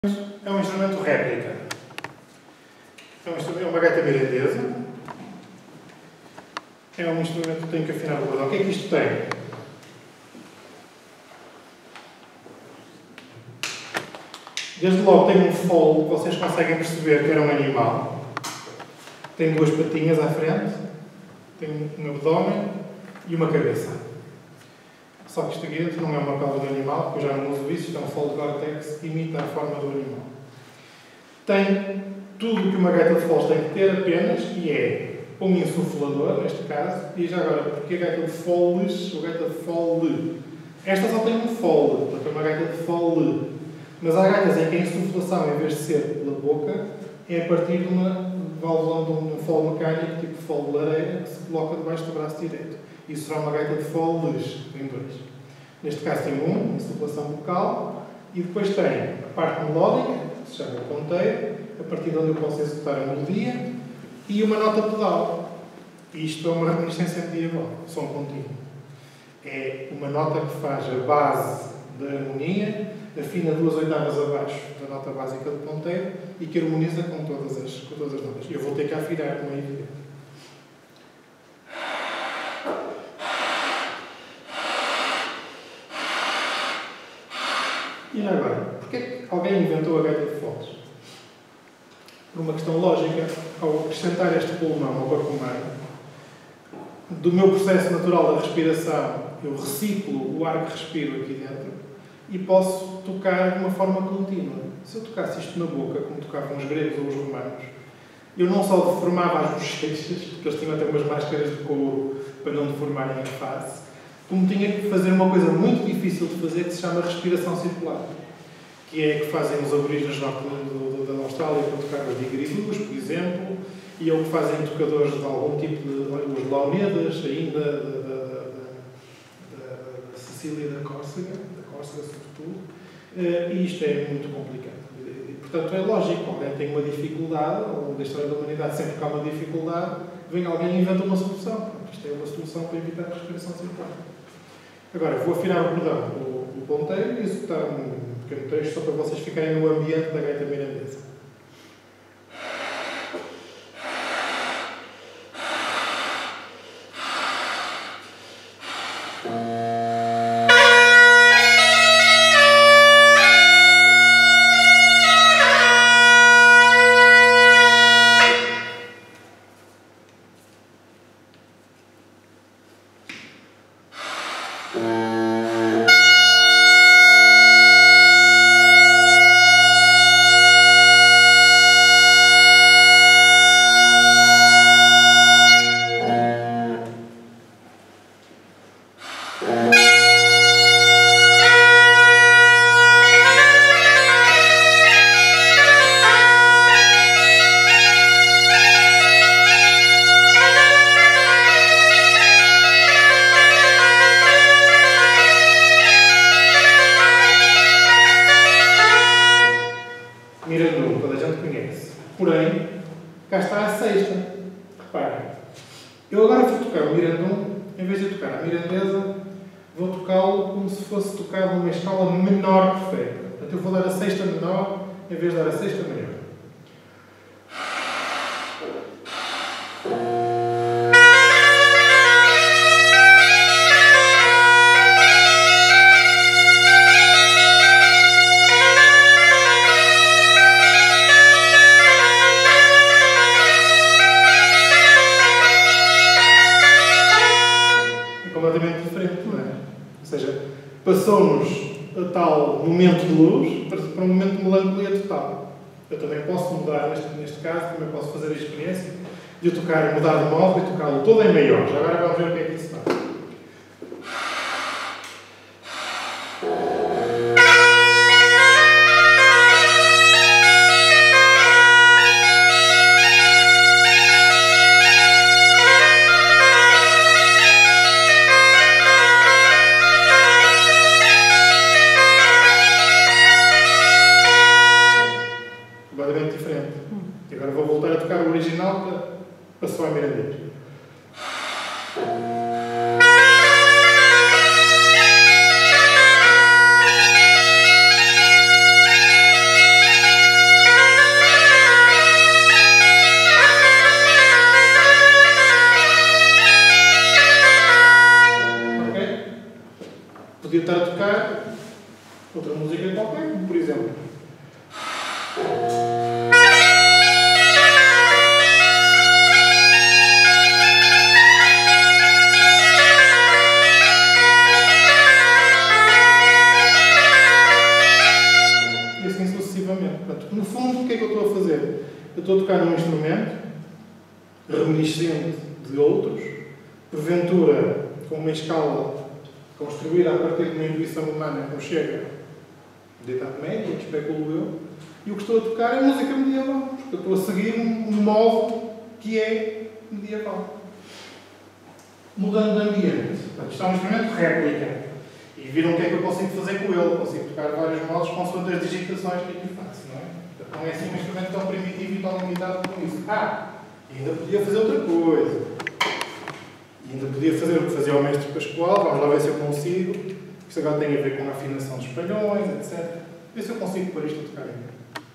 É um instrumento réplica. É uma gaita mirandesa. É um instrumento que tem que afinar o bordão. O que é que isto tem? Desde logo tem um fole, vocês conseguem perceber que era um animal. Tem duas patinhas à frente, tem um abdômen e uma cabeça. Só que isto aqui não é uma cauda de animal, porque eu já não uso isso, isto é um fole de Gore-Tex que imita a forma do animal. Tem tudo o que uma gaita de foles tem que ter apenas, e é um insuflador, neste caso, e já agora, porque a gaita de foles, ou gaita de fole? Esta só tem um fole, porque é uma gaita de fole. Mas há gaitas em que a insuflação, em vez de ser pela boca, é a partir de uma válvula de um fole mecânico, tipo fole de lareira, que se coloca debaixo do braço direito. Isso será uma gaita de foles, em dois. Neste caso tem insuflação vocal, e depois tem a parte melódica, que se chama o ponteiro, a partir de onde eu posso executar a melodia, e uma nota pedal. Isto é uma reminiscência medieval, som contínuo. É uma nota que faz a base da harmonia, afina 2 oitavas abaixo da nota básica do ponteiro e que harmoniza com todas as notas. Eu vou ter que afinar, como é evidente. E agora, porquê que alguém inventou a gaita de foles? Por uma questão lógica, ao acrescentar este pulmão ao corpo humano, do meu processo natural da respiração, eu reciclo o ar que respiro aqui dentro e posso tocar de uma forma contínua. Se eu tocasse isto na boca, como tocavam os gregos ou os romanos, eu não só deformava as bochechas, porque eles tinham até umas máscaras de couro para não deformarem a face, como tinha que fazer uma coisa muito difícil de fazer, que se chama respiração circular, que é que fazem os aborígenes da Austrália para tocar os digriduos, por exemplo, e é o que fazem tocadores de algum tipo de... os launedas, ainda da Sicília e da Córcega sobretudo, e isto é muito complicado. E, portanto, é lógico, alguém tem uma dificuldade, ao longo da história da humanidade, sempre que há uma dificuldade, vem alguém e inventa uma solução. Isto é uma solução para evitar a respiração circular. Agora, vou afinar o bordão do ponteiro e executar um pequeno trecho só para vocês ficarem no ambiente da gaita mirandesa. Mirandum, toda a gente conhece. Porém, cá está a sexta. Reparem. Eu agora vou tocar o mirandum, em vez de tocar a mirandesa, vou tocá-lo como se fosse tocado numa escala menor perfeita. Portanto, eu vou dar a sexta menor, em vez de dar a sexta maior. Completamente diferente, não é? Ou seja, passou-nos a tal momento de luz para um momento de melancolia total. Eu também posso mudar, neste caso, também posso fazer a experiência de eu tocar, mudar de modo e tocá-lo todo em maior. Já agora vamos ver o que é que isso faz. Completamente diferente. E agora vou voltar a tocar o original para soar mirandês. música qualquer, como por exemplo. E assim sucessivamente. Portanto, no fundo, o que é que eu estou a fazer? Eu estou a tocar num instrumento reminiscente de outros, porventura com uma escala construída a partir de uma intuição humana que não chega de Idade Média, especulo eu, e o que estou a tocar é música medieval, porque eu estou a seguir um modo que é medieval. Mudando de ambiente. Portanto, isto é um instrumento réplica. E viram o que é que eu consigo fazer com ele. Consigo tocar vários modos consoante as digitações que aqui faço, não é? Portanto, não é assim um instrumento tão primitivo e tão limitado como isso. Ainda podia fazer outra coisa. E ainda podia fazer o que fazia o mestre Pascoal. Vamos lá ver se eu consigo. Isto agora tem a ver com a afinação dos palhões, etc. Ver se eu consigo pôr isto a tocar ainda.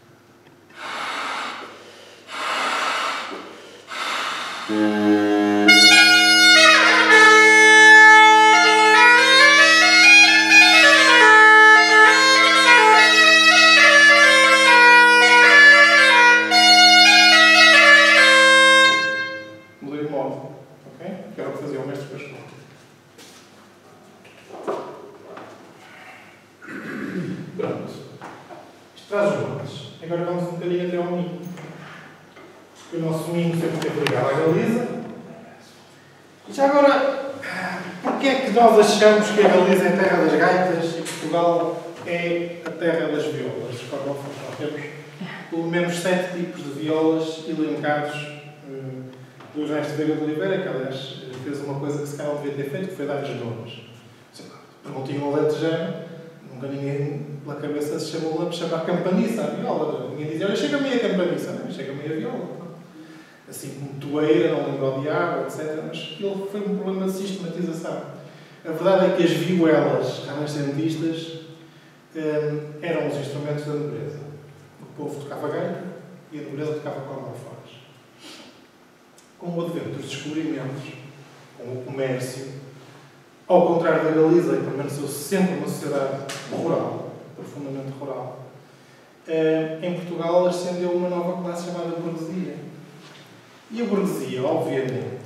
Nós achamos que a Galiza é a terra das gaitas e Portugal é a terra das violas. Nós temos pelo menos 7 tipos de violas elencados do Ernesto Veiga de Oliveira, que aliás fez uma coisa que se calhar não devia ter feito, que foi dar-lhes nomes. Perguntinho ao alentejano, nunca ninguém pela cabeça se chamou a chamar campaniça a viola. Ninguém dizia, olha, chega-me a campaniça, não, chega-me a viola. Assim como toeira, não lembro ao diabo, etc. Mas ele foi um problema de sistematização. A verdade é que as vihuelas renascentistas eram os instrumentos da nobreza. O povo tocava gaita e a nobreza tocava cornofones. Com o advento dos descobrimentos, com o comércio, ao contrário da Galiza, que permaneceu sempre uma sociedade rural, profundamente rural, em Portugal ascendeu uma nova classe chamada burguesia. E a burguesia, obviamente,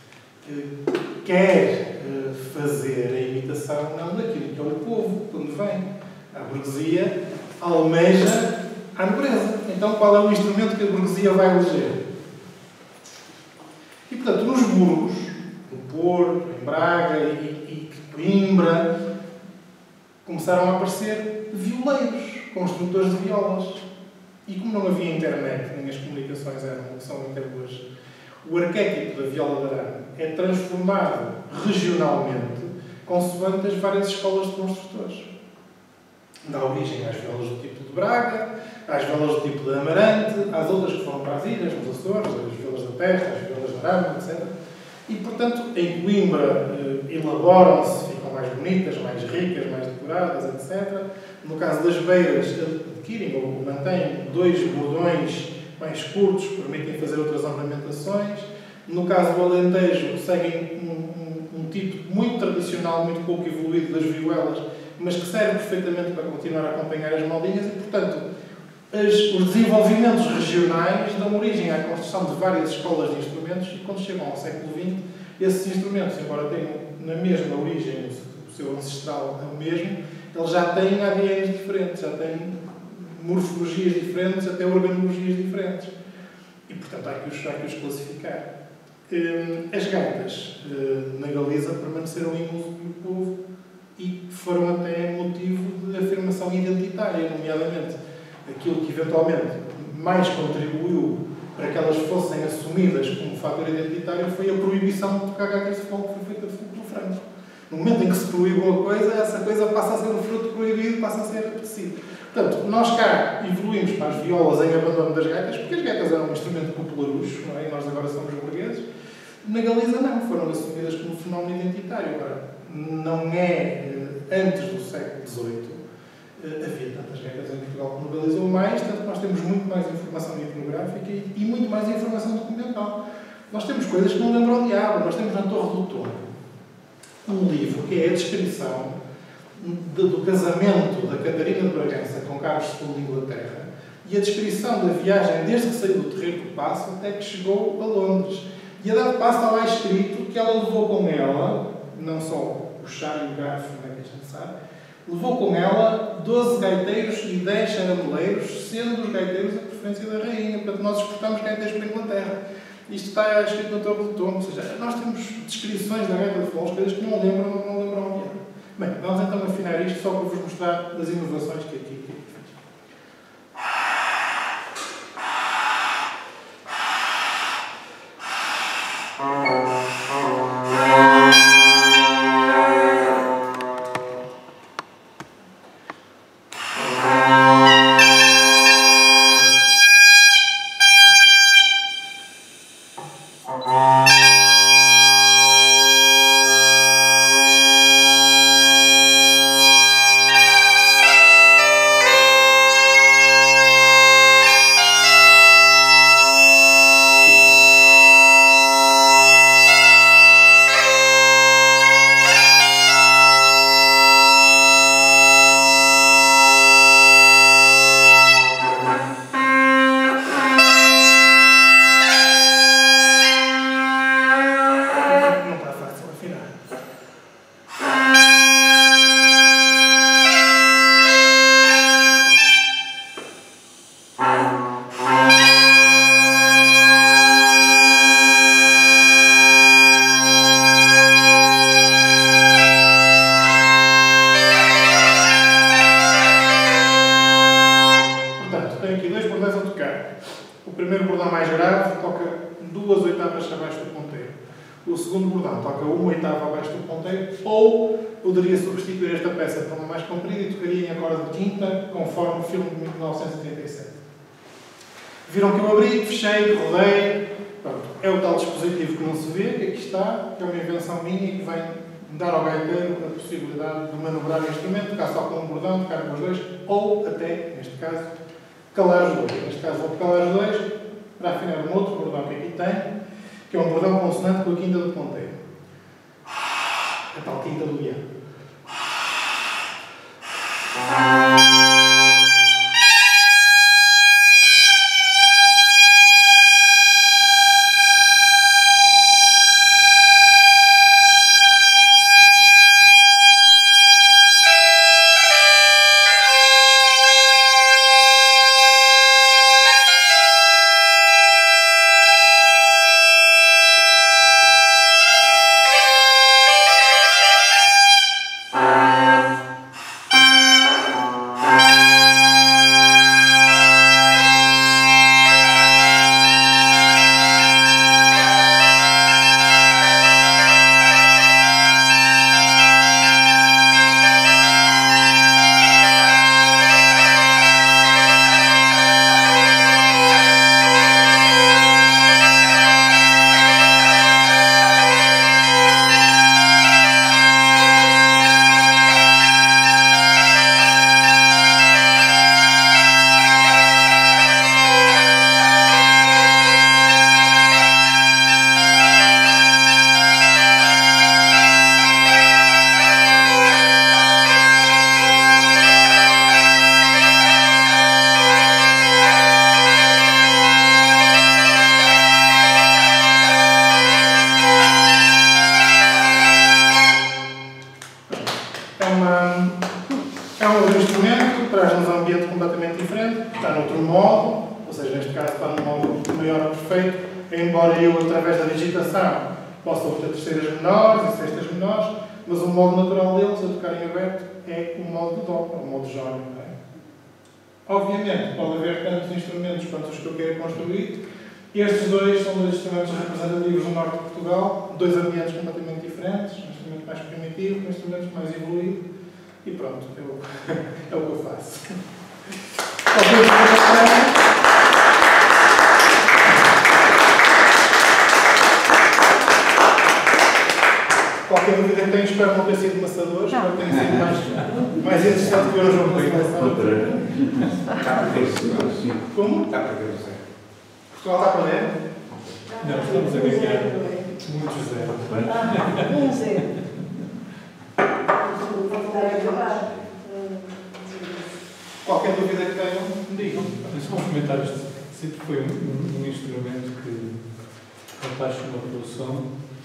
quer fazer a imitação não daquilo que é o povo, quando vem. A burguesia almeja a nobreza. Então, qual é o instrumento que a burguesia vai eleger? E, portanto, nos burgos, no Porto, em Braga e Coimbra, começaram a aparecer violeiros, construtores de violas. E como não havia internet, nem as comunicações eram o que são até hoje, o arquétipo da viola de arame é transformado regionalmente consoante as várias escolas de construtores. Dá origem às violas do tipo de Braga, às violas do tipo de Amarante, às outras que foram para as ilhas, nos Açores, as violas da Terra, as violas de arame, etc. E, portanto, em Coimbra elaboram-se, ficam mais bonitas, mais ricas, mais decoradas, etc. No caso das beiras, adquirem ou mantêm 2 bordões mais curtos, permitem fazer outras ornamentações. No caso do Alentejo, seguem um tipo muito tradicional, muito pouco evoluído das vihuelas, mas que serve perfeitamente para continuar a acompanhar as maldinhas e, portanto, os desenvolvimentos regionais dão origem à construção de várias escolas de instrumentos e, quando chegam ao século XX, esses instrumentos, embora tenham na mesma origem, o seu ancestral é o mesmo, eles já têm ADNs diferentes, já têm morfologias diferentes, até organologias diferentes. E, portanto, há que os classificar. As gaitas na Galiza permaneceram em uso pelo povo e foram até motivo de afirmação identitária, nomeadamente aquilo que eventualmente mais contribuiu para que elas fossem assumidas como fator identitário foi a proibição de tocar gaitas de fogo que foi feita pelo Franco. No momento em que se proíbe uma coisa, essa coisa passa a ser um fruto proibido, passa a ser apetecido. Portanto, nós cá evoluímos para as violas em abandono das gaitas, porque as gaitas eram um instrumento popularucho, não é? E nós agora somos burgueses. Na Galiza não, foram assumidas como fenómeno identitário. Agora, não é antes do século XVIII, havia tantas gaitas em Portugal como na Galiza ou mais, tanto que nós temos muito mais informação etnográfica e muito mais informação documental. Nós temos coisas que não lembram ao diabo. Nós temos na Torre do Tombo um livro que é a descrição do casamento da Catarina de Bragança com Carlos II de Inglaterra e a descrição da viagem desde que saiu do Terreiro do Paço até que chegou a Londres. E a dado passo está lá escrito que ela levou com ela, não só o chá e o garfo, não é que a gente sabe, levou com ela 12 gaiteiros e 10 charameleiros, sendo os gaiteiros a preferência da rainha. Portanto, nós exportamos gaiteiros para a Inglaterra. Isto está escrito no Torre do Tombo, ou seja, nós temos descrições da gaita de foles, coisas que não lembram onde é. Bem, vamos então afinar isto só para vos mostrar das inovações que aqui fez. O segundo bordão toca uma oitava abaixo do ponteiro, ou poderia substituir esta peça por uma mais comprida e tocaria em acorde de quinta, conforme o filme de 1937. Viram que eu abri, fechei, rodei. Pronto, é o tal dispositivo que não se vê, que aqui está, que é uma invenção minha e que vem dar ao gaiteiro a possibilidade de manobrar o instrumento, tocar só com um bordão, tocar com os dois, ou até, neste caso, calar os dois. Neste caso, vou calar os dois para afinar um outro bordão que aqui tem, que é um bordão consonante com a quinta do ponteiro. A tal quinta do guião. É um instrumento, traz-nos um ambiente completamente diferente, está noutro modo, ou seja, neste caso está no modo maior perfeito, embora eu, através da digitação, possa obter terceiras menores e sextas menores, mas o modo natural deles, a tocar em aberto, é o modo de Dó, o modo jónico. Obviamente, pode haver tantos instrumentos quanto os que eu queira construir. Estes dois são dois instrumentos representativos do norte de Portugal, dois ambientes completamente diferentes, um instrumento mais primitivo, um instrumento mais evoluído, e pronto, é o que eu faço. Qualquer dúvida que tenho, espero não ter sido maçador, espero que tenha sido mais interessante que ver o jogo de seleção. Como? Está para ver o Zé. Portugal está para ler? Não, estamos a ganhar. Muito zero. 1-0. voltar a gravar. Qualquer dúvida que tenham, me digam. São os comentários. Sempre foi um instrumento que apaixonou pelo som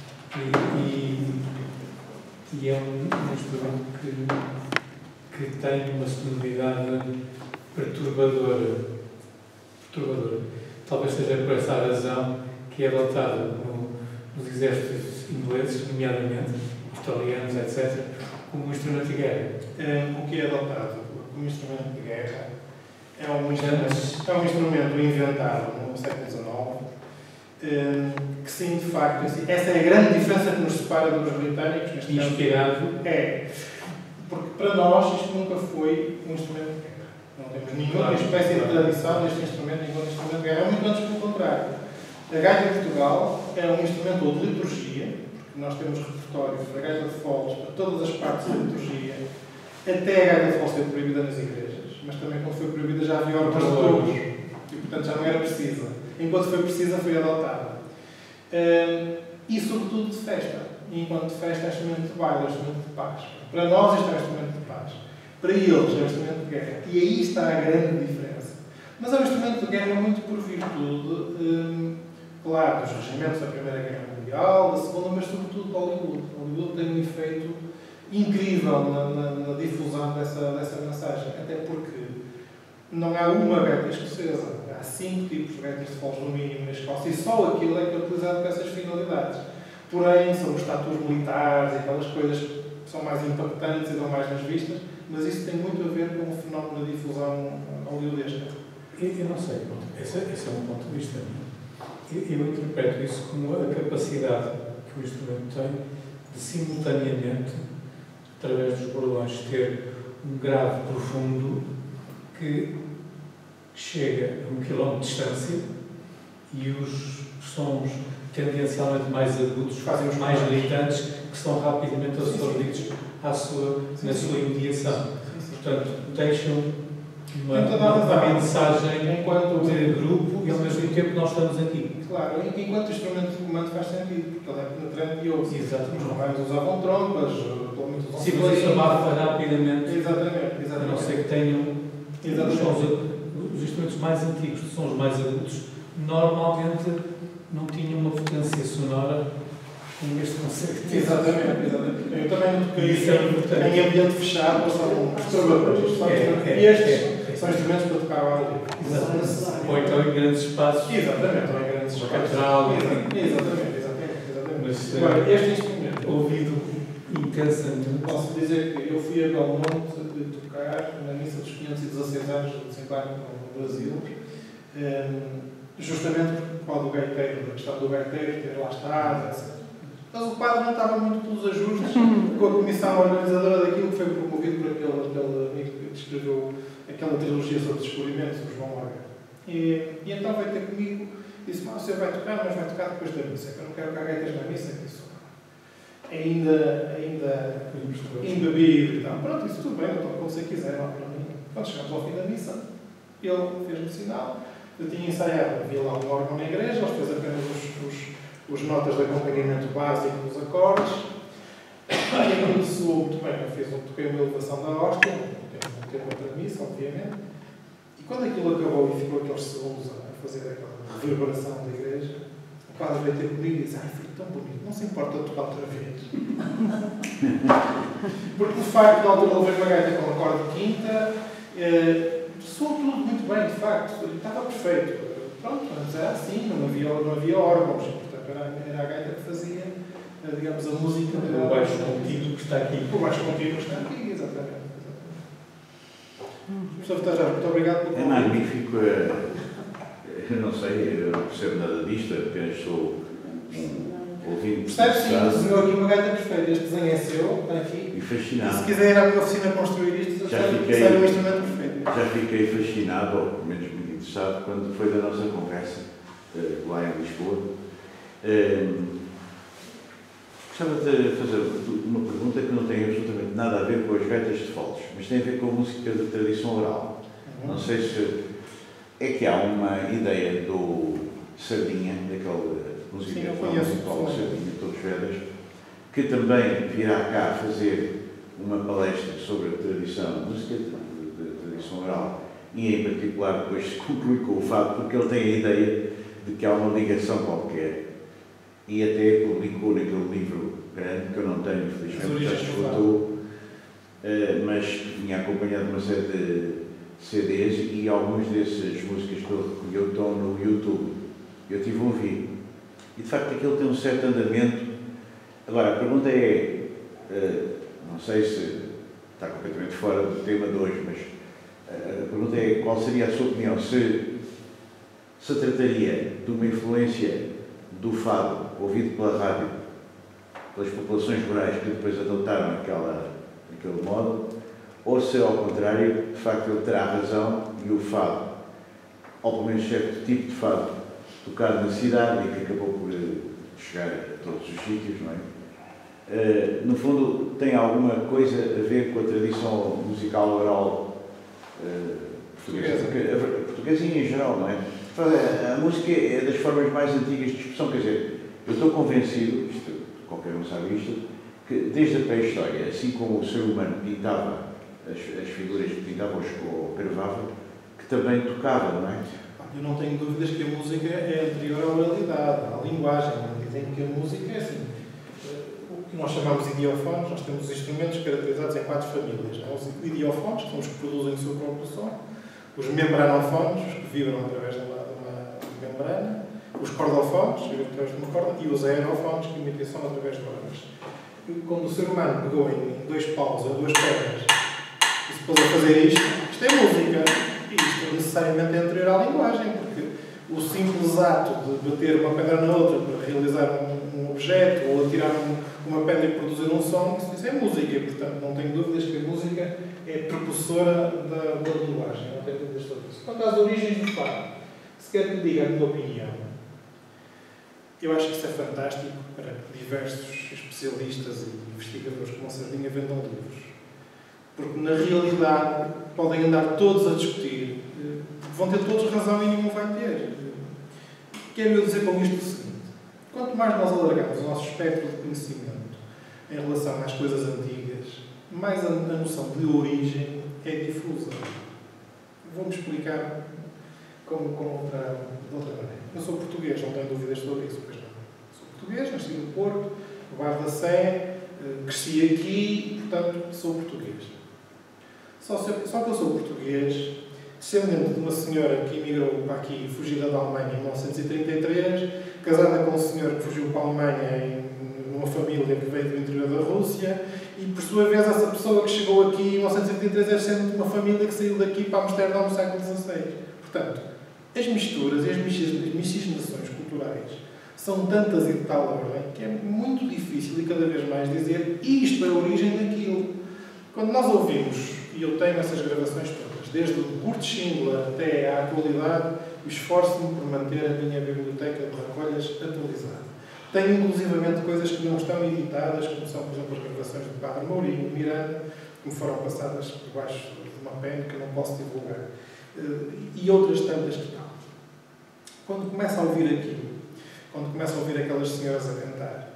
e é um instrumento que tem uma sonoridade perturbadora. Talvez seja por essa razão que é adotado nos exércitos ingleses, nomeadamente italianos, etc., como um instrumento de guerra. O que é adotado como instrumento de guerra é um instrumento inventado no século XIX, que sim, de facto, essa é a grande diferença que nos separa dos britânicos, neste caso. Inspirado. Porque para nós isto nunca foi um instrumento de guerra. Não temos nenhuma espécie de tradição deste instrumento enquanto instrumento de guerra. É muito antes pelo contrário. A gaita de Portugal é um instrumento de liturgia, porque nós temos repertórios da gaita de foles para todas as partes da liturgia, até a gaita de foles ser proibida nas igrejas, mas também quando foi proibida já havia órgãos de touros, e portanto já não era precisa. Enquanto foi precisa, foi adotada. E sobretudo de festa. E enquanto de festa é instrumento de baile, é instrumento de paz. Para nós isto é um instrumento de paz. Para eles é um instrumento de guerra. E aí está a grande diferença. Mas é um instrumento de guerra muito por virtude, claro, dos regimentos da Primeira Guerra Mundial, da Segunda, mas sobretudo de Hollywood. Hollywood tem um efeito incrível na difusão dessa mensagem. Até porque não há uma gaita escocesa. Há 5 tipos de gaitas de foles no mínimo na Escócia e só aquilo é que é utilizado para essas finalidades. Porém, são os status militares e aquelas coisas que são mais impactantes e dão mais nas vistas, mas isso tem muito a ver com o fenómeno da difusão hollywoodesca. Eu não sei, esse é um ponto de vista. Eu interpreto isso como a capacidade que o instrumento tem de simultaneamente, através dos bordões, ter um grave profundo que chega a 1 km de distância e os sons tendencialmente mais agudos, fazem os mais gritantes, que são rapidamente absorvidos na sua imediação. Portanto, deixam uma mensagem de grupo e ao mesmo tempo nós estamos aqui. Claro, enquanto o instrumento de comando faz sentido, porque ele é penetrante e ouve. Exatamente. Os romanos usavam trompas, pelo menos usavam. Sim, mas isso abafa rapidamente. Exatamente. A não ser que tenham os instrumentos mais antigos, de sons mais agudos, normalmente não tinham uma potência sonora como este consegue ter. Exatamente. Eu também não toquei isso em ambiente fechado, ou são perturbadores. E estes são instrumentos para tocar ao ar livre. Exatamente. Ou então em grandes espaços. Exatamente, ou em grandes espaços. Exatamente. Mas agora, este instrumento, ouvido intensamente. Posso dizer que eu fui a Belmonte de tocar na missa dos 516 anos do desembarque no Brasil, justamente por causa do gaiteiro, da questão do gaiteiro ter lá estado, etc. Mas o padre não estava muito pelos ajustes com a comissão organizadora daquilo que foi promovido por aquele amigo que escreveu aquela trilogia sobre descobrimentos, o João Morgan. E então veio ter comigo e disse: "Mas você vai tocar, mas vai tocar depois da missa, que eu não quero que há gaitas na missa", que isso ainda embebido e tal. Pronto, isso tudo bem, eu toco como você quiser, não há para mim. Quando chegamos ao fim da missa, ele fez-me sinal, eu tinha ensaiado, havia lá um órgão na igreja, ele fez apenas os notas de acompanhamento básico dos acordes, e aquilo soou muito bem. Eu toquei uma elevação da hóstia, um tema para missa, obviamente, e quando aquilo acabou e ficou aqueles segundos a fazer aquela reverberação da igreja, o padre veio ter comigo e disse: "Ai, foi tão bonito, não se importa tocar outra vez." Porque, de facto, na altura ele veio uma gaita com acorde de quinta, soou tudo muito bem, de facto, estava perfeito. Pronto, mas era assim, não havia órgãos, portanto era a gaita que fazia, digamos, a música. O baixo contínuo que está aqui. O baixo contínuo que está aqui, exatamente. Professor Vitor, muito obrigado pelo convite. É magnífico. Eu não sei, eu não percebo nada disto, apenas sou um ouvinte. Percebe, sim, desenhou aqui uma gaita perfeita. Este desenho é seu, está aqui. E fascinado. E se quiser ir à minha oficina construir isto, já fiquei um instrumento perfeito. Já fiquei fascinado, ou pelo menos muito interessado, quando foi da nossa conversa lá em Lisboa. Gostava de fazer uma pergunta que não tem absolutamente nada a ver com as gaitas de foles, mas tem a ver com a música de tradição oral. Não sei se é que há uma ideia do Sardinha, daquela música musical Sardinha, Todos Vedas, que também virá cá fazer uma palestra sobre a tradição da música, de tradição oral, e em particular depois se conclui com o fado, porque ele tem a ideia de que há uma ligação qualquer, e até publicou naquele livro grande, que eu não tenho, infelizmente, já esgotou, mas tinha acompanhado uma série de CDs e algumas dessas músicas que ele recolheu estão no YouTube. Eu tive a ouvir. E de facto aquilo tem um certo andamento. Agora, a pergunta é, não sei se está completamente fora do tema de hoje, mas a pergunta é qual seria a sua opinião, se trataria de uma influência do fado ouvido pela rádio, pelas populações rurais que depois adotaram aquele modo, ou se ao contrário, de facto ele terá razão e o fado, ou pelo menos certo tipo de fado, tocado na cidade e que acabou por chegar a todos os sítios, não é? No fundo, tem alguma coisa a ver com a tradição musical oral portuguesa e em geral, não é? A música é das formas mais antigas de expressão, quer dizer, eu estou convencido, qualquer um sabe isto, que desde a pré-história, assim como o ser humano pintava as figuras que pintava ou gravava, que também tocava, não é? Eu não tenho dúvidas que a música é anterior à oralidade, à linguagem. Dizem que a música é assim. O que nós chamamos de idiofones, nós temos instrumentos caracterizados em 4 famílias. Os idiofones, que são os que produzem o seu próprio som, os membranófones, os que vibram através de uma membrana, os cordofones, que vibram através de uma corda, e os aerofones, que emitem som através de órgãos. Quando o ser humano pegou em 2 paus ou 2 pedras e se pôs a fazer isto é música. E isto necessariamente é anterior à linguagem, porque o simples ato de bater uma pedra na outra para realizar um objeto ou atirar uma pedra e produzir um som, isso é música. E, portanto, não tenho dúvidas que a música é precursora da linguagem. Não tenho dúvidas sobre isso. Quanto às origens do fado, se quer que diga a minha opinião, eu acho que isso é fantástico para que diversos especialistas e investigadores como a Sardinha vendam livros. Porque, na realidade, podem andar todos a discutir, vão ter todos razão e nenhum vai ter. Quero eu dizer com isto o seguinte: quanto mais nós alargamos o nosso espectro de conhecimento em relação às coisas antigas, mais a noção de origem é difusa. Vou-me explicar de outra maneira. Eu sou português, não tenho dúvidas sobre isso, pois não. Sou português, nasci no Porto, no Bar da Sé, cresci aqui e, portanto, sou português. Só que eu sou português, descendente de uma senhora que emigrou para aqui, fugida da Alemanha em 1933, casada com um senhor que fugiu para a Alemanha numa família que veio do interior da Rússia, e por sua vez essa pessoa que chegou aqui em 1933 é descendente de uma família que saiu daqui para Amsterdão no século XVI. Portanto, as misturas e as miscigenações culturais são tantas e de tal ordem que é muito difícil e cada vez mais dizer isto é a origem daquilo. Quando nós ouvimos, e eu tenho essas gravações todas, desde o Kurt Schindler até à atualidade, esforço-me por manter a minha biblioteca de recolhas atualizada. Tenho, inclusivamente, coisas que não estão editadas, como são, por exemplo, as gravações do Padre Mourinho Miranda, que me foram passadas por baixo de uma pena que não posso divulgar. E outras tantas que estão. Quando começo a ouvir aquilo, quando começo a ouvir aquelas senhoras a cantar,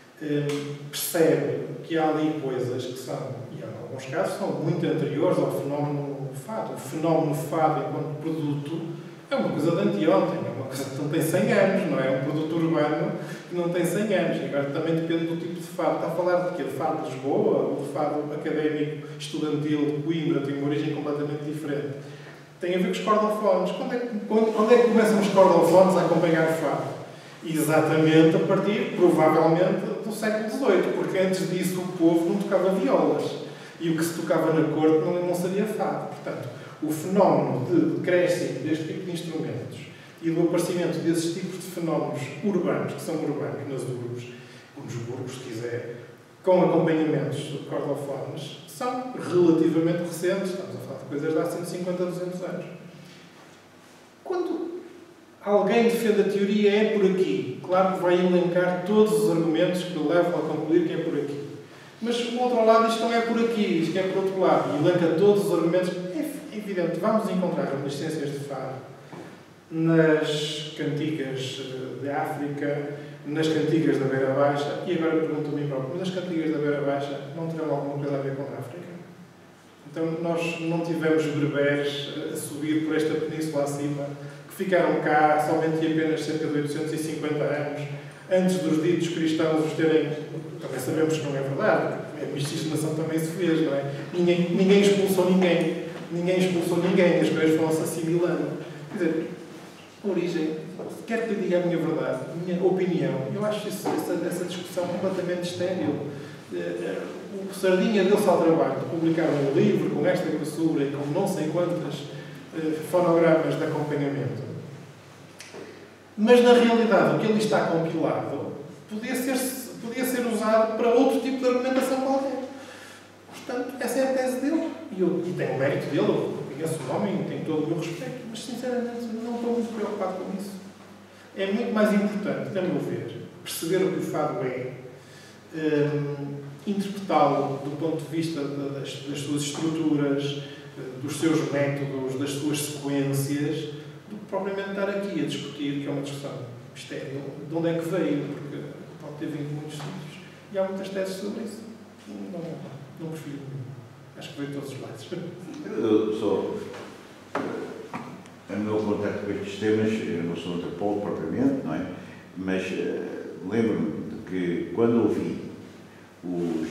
percebe que há ali coisas que são, e em alguns casos, são muito anteriores ao fenómeno fado. O fenómeno fado, enquanto produto, é uma coisa de anteontem, é uma coisa que não tem 100 anos, não é? É um produto urbano que não tem 100 anos. E agora também depende do tipo de fado. Está a falar de quê? De fado de Lisboa ou de fado académico, estudantil, de Coimbra? Tem uma origem completamente diferente. Tem a ver com os cordofones. Quando é que começam os cordofones a acompanhar o fado? Exatamente a partir, provavelmente, do século XVIII, porque antes disso o povo não tocava violas. E o que se tocava na corte não seria fado. Portanto, o fenómeno de decréscimo deste tipo de instrumentos e do aparecimento desses tipos de fenómenos urbanos, que são urbanos nas urbes, ou nos burgos, se quiser, com acompanhamentos de cordofones, são relativamente recentes. Estamos a falar de coisas de há 150 a 200 anos. Quando alguém defende a teoria é por aqui, claro que vai elencar todos os argumentos que levam a concluir que é por aqui. Mas, do outro lado, isto não é por aqui, isto é por outro lado. E elenca todos os argumentos. É evidente, vamos encontrar reminiscências de fado nas cantigas de África, nas cantigas da Beira Baixa, e agora pergunto a mim próprio, mas as cantigas da Beira Baixa não terão alguma coisa a ver com a África? Então nós não tivemos berberes a subir por esta península acima, que ficaram cá somente e apenas cerca de 850 anos, antes dos ditos cristãos os terem... Também sabemos que não é verdade, a miscigenação também se fez, não é? Ninguém expulsou ninguém. Ninguém expulsou ninguém, as coisas foram-se assimilando. Quer dizer, a origem, quero que eu diga a minha verdade, a minha opinião, eu acho essa discussão completamente estéril. O Sardinha deu-se ao trabalho de publicar um livro com esta grossura e com não sei quantas fonogramas de acompanhamento. Mas, na realidade, o que ali está compilado podia ser usado para outro tipo de argumentação qualquer. Portanto, essa é a tese dele. E tem o mérito dele, eu conheço o homem e tenho todo o meu respeito, mas, sinceramente, não estou muito preocupado com isso. É muito mais importante, a meu ver, perceber o que o fado é, interpretá-lo do ponto de vista das suas estruturas, dos seus métodos, das suas sequências, do que propriamente estar aqui a discutir, que é uma discussão estéril, de onde é que veio, porque pode ter vindo de muitos sítios. E há muitas teses sobre isso. Não prefiro nenhum. Acho que veio de todos os lados. Eu sou... O meu contacto com estes temas, eu não sou antropólogo propriamente, não é? Mas lembro-me de que quando ouvi os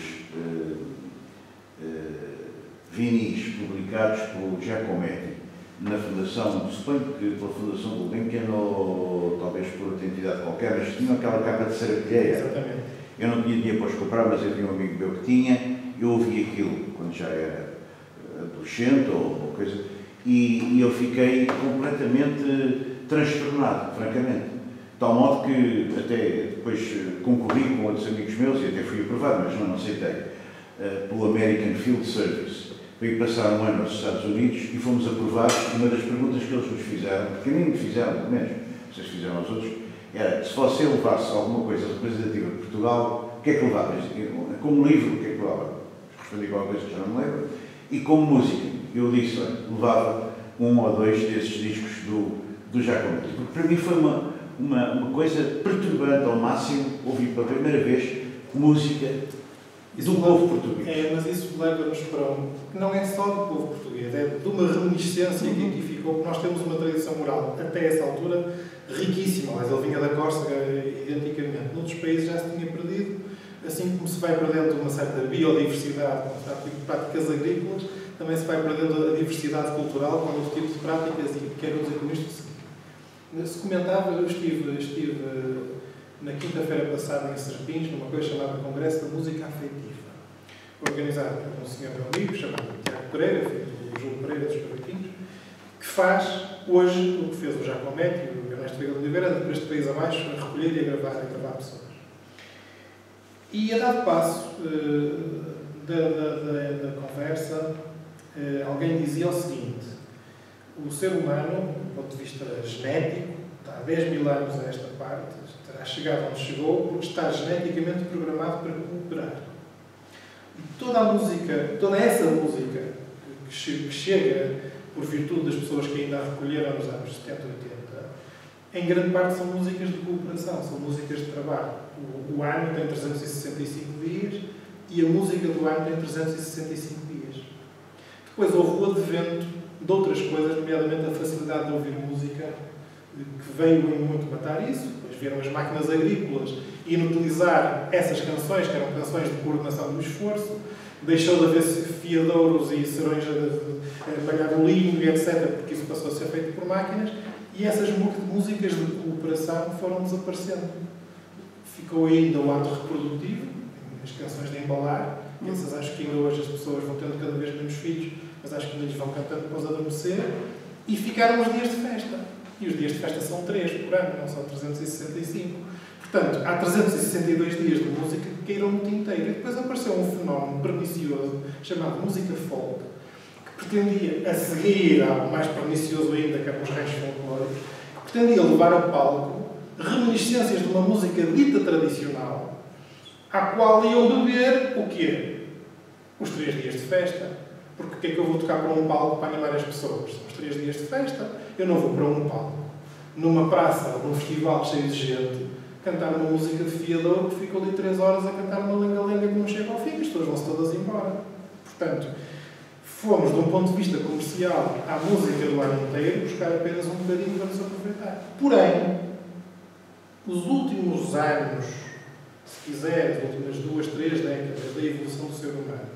vinis publicados pelo Giacometti na Fundação, suponho que pela Fundação Gulbenkian ou talvez por outra entidade qualquer, mas tinham aquela capa de serapilheira. Exatamente. Eu não tinha dinheiro para os comprar, mas havia um amigo meu que tinha, eu ouvi aquilo quando já era adolescente ou coisa, e eu fiquei completamente transtornado, francamente. De tal modo que até depois concorri com outros amigos meus, e até fui aprovado, mas não aceitei, pelo American Field Service, para ir passar um ano nos Estados Unidos, e fomos aprovados. Uma das perguntas que eles nos fizeram, que a mim me fizeram, pelo menos, vocês fizeram aos outros, era se você levasse alguma coisa representativa de Portugal, o que é que levava? Como livro, o que é que levava? Respondi com alguma coisa que já não me lembro. E como música, eu disse, levava um ou dois desses discos do Giacometti. Porque para mim foi uma coisa perturbante ao máximo ouvir pela primeira vez música do povo português. Mas isso leva-nos para não é só do povo português, é de uma reminiscência que aqui ficou, porque nós temos uma tradição moral, até essa altura, riquíssima. Mas ele vinha da Córcega, identicamente. Noutros países já se tinha perdido, assim como se vai perdendo uma certa biodiversidade, com certas práticas agrícolas, também se vai perdendo a diversidade cultural com outros tipos de práticas, e quero dizer com isto se comentava, eu estive na quinta-feira passada em Serpins, numa coisa chamada Congresso da Música Afetiva, organizado por um senhor meu amigo chamado Tiago Pereira, filho do Júlio Pereira dos Cavaquinhos, que faz hoje o que fez o Giacometti e o Ernesto Veiga de Oliveira, por este país abaixo, a recolher e a gravar pessoas. E a dado passo da conversa, alguém dizia o seguinte: o ser humano, do ponto de vista genético, está há 10 mil anos a esta parte, terá chegado onde chegou porque está geneticamente programado para cooperar. E toda essa música que chega por virtude das pessoas que ainda a recolheram nos anos 70 e 80, em grande parte são músicas de cooperação, são músicas de trabalho. O ano tem 365 dias e a música do ano tem 365 dias. Depois houve o advento de outras coisas, nomeadamente a facilidade de ouvir música, que veio em muito matar isso. Depois vieram as máquinas agrícolas e inutilizar essas canções, que eram canções de coordenação do esforço. Deixou de haver fiadouros e serões a malhar o linho, etc., porque isso passou a ser feito por máquinas, e essas músicas de cooperação foram desaparecendo. Ficou ainda o ato reprodutivo, as canções de embalar, e essas acho que ainda hoje as pessoas vão tendo cada vez menos filhos, mas acho que ainda lhes vão cantando depois a adormecer, e ficaram os dias de festa. E os dias de festa são 3 por ano, não são 365. Portanto, há 362 dias de música que caíram no tinteiro. E depois apareceu um fenómeno pernicioso chamado música folk, que pretendia, a seguir algo mais pernicioso ainda, que eram os reis folclóricos, que pretendia levar a palco reminiscências de uma música dita tradicional, à qual iam beber o quê? Os 3 dias de festa. Porque o que é que eu vou tocar para um palco para animar as pessoas? São os 3 dias de festa. Eu não vou para um palco numa praça, num festival cheio de gente, cantar uma música de fiador que ficou ali 3 horas a cantar uma lenga-lenga que não chega ao fim, as pessoas vão-se todas embora. Portanto, fomos, de um ponto de vista comercial, à música do ano inteiro, buscar apenas um bocadinho para nos aproveitar. Porém, os últimos anos, se quiser, as últimas 2, 3 décadas da evolução do ser humano,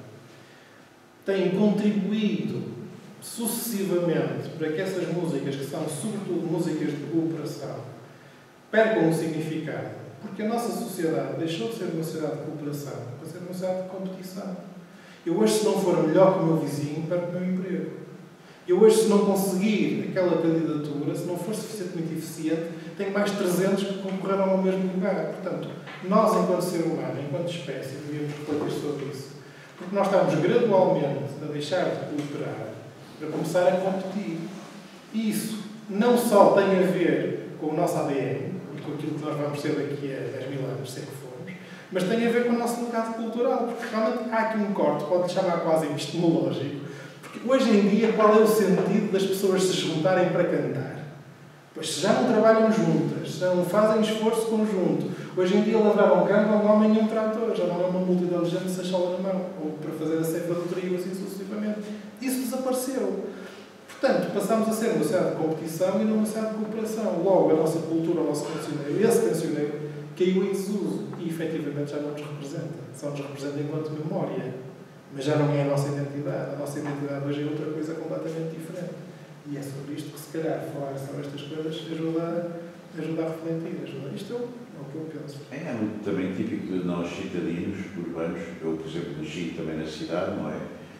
têm contribuído sucessivamente para que essas músicas, que são sobretudo músicas de cooperação, percam o significado. Porque a nossa sociedade deixou de ser uma sociedade de cooperação para ser uma sociedade de competição. Eu hoje, se não for melhor que o meu vizinho, perco o meu emprego. Eu hoje, se não conseguir aquela candidatura, se não for suficientemente eficiente, tenho mais 300 que concorreram ao mesmo lugar. Portanto, nós, enquanto ser humano, enquanto espécie, devíamos refletir sobre isso. Porque nós estamos gradualmente a deixar de cooperar para começar a competir. E isso não só tem a ver com o nosso ADN, com aquilo que nós vamos ser daqui a 10 mil anos, se é que formos, mas tem a ver com o nosso legado cultural, porque realmente há aqui um corte, pode chamar quase epistemológico, porque hoje em dia qual é o sentido das pessoas se juntarem para cantar? Pois se já não trabalham juntas, se não fazem esforço conjunto, hoje em dia lavrar um campo é um homem e um trator, já não é uma multidão de gente sem sola na mão, ou para fazer a ceifa do trigo, assim sucessivamente. Isso desapareceu. Portanto, passamos a ser uma sociedade de competição e não uma sociedade de cooperação. Logo, a nossa cultura, o nosso cancioneiro, esse cancioneiro, caiu em desuso e, efetivamente, já não nos representa. Só nos representa enquanto memória. Mas já não é a nossa identidade. A nossa identidade hoje é outra coisa completamente diferente. E é sobre isto que, se calhar, falar sobre estas coisas ajuda a refletir. Isto é o que eu penso. É muito também típico de nós, cidadinos urbanos, eu, por exemplo, nasci também na cidade, não é?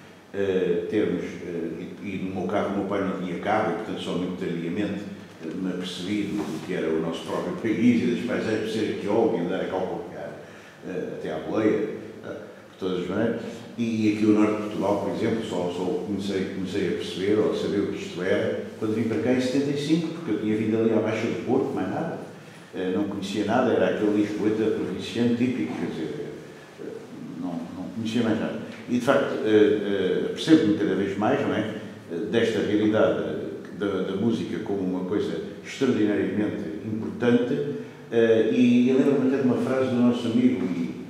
Termos, e no meu caso, o meu pai não tinha carro, e, portanto, só muito tardiamente me apercebi do que era o nosso próprio país e das paisagens, ser arqueólogo e andar a calculhar até à boleia, por todas as maneiras. E aqui o norte de Portugal, por exemplo, só comecei a perceber ou a saber o que isto era quando vim para cá em 75, porque eu tinha vindo ali à Baixa do Porto, mais nada. Não conhecia nada, era aquele lisboeta provinciano típico, quer dizer, não conhecia mais nada. E, de facto, percebo-me cada vez mais, não é, desta realidade da música como uma coisa extraordinariamente importante, e eu lembro-me até de uma frase do nosso amigo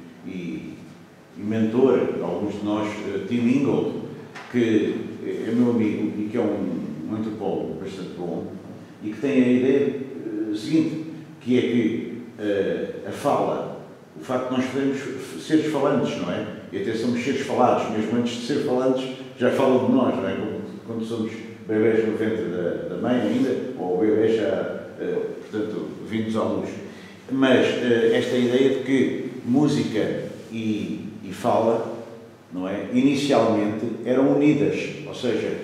e mentor, alguns de nós, Tim Ingold, que é meu amigo e que é um antropólogo bastante bom, e que tem a ideia seguinte, que é que a fala, o facto de nós sermos seres falantes, não é? E até somos seres falados, mesmo antes de ser falantes, já falam de nós, não é? Quando somos bebés no ventre da mãe ainda, ou bebés já, portanto, vindos à luz. Mas esta ideia de que música e fala, não é? Inicialmente eram unidas, ou seja,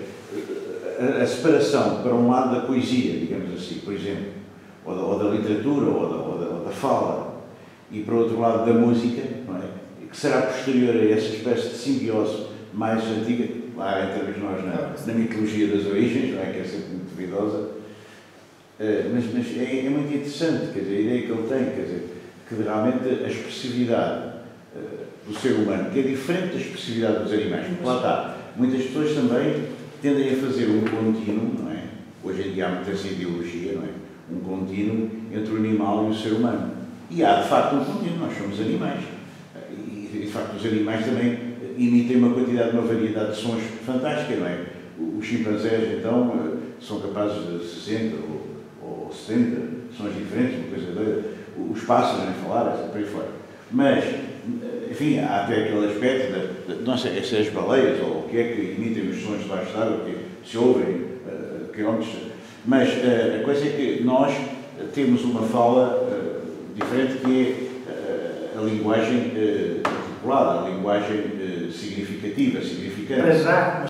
a separação para um lado da poesia, digamos assim, por exemplo, ou da literatura, ou da fala, e para o outro lado da música, não é? Que será posterior a essa espécie de simbiose mais antiga, lá entre nós na mitologia das origens, não é? Que é sempre muito duvidosa, mas é muito interessante, quer dizer, a ideia que ele tem, quer dizer, que realmente a expressividade do ser humano, que é diferente da expressividade dos animais, porque lá está, muitas pessoas também tendem a fazer um contínuo, não é? Hoje em dia há muita essa ideologia, não é? Um contínuo entre o animal e o ser humano. E há, de facto, um contínuo, nós somos animais. E, de facto, os animais também emitem uma variedade de sons fantástica, não é? Os chimpanzés, então, são capazes de 60 ou 70 sons diferentes, uma coisa doida. Os pássaros, nem falar, por aí fora. Mas, enfim, há até aquele aspecto não sei se é as baleias ou o que é que emitem os sons debaixo d'água, que se ouvem quilómetros. Mas a coisa é que nós temos uma fala diferente, que é a linguagem articulada, a linguagem significativa, significante. Para já,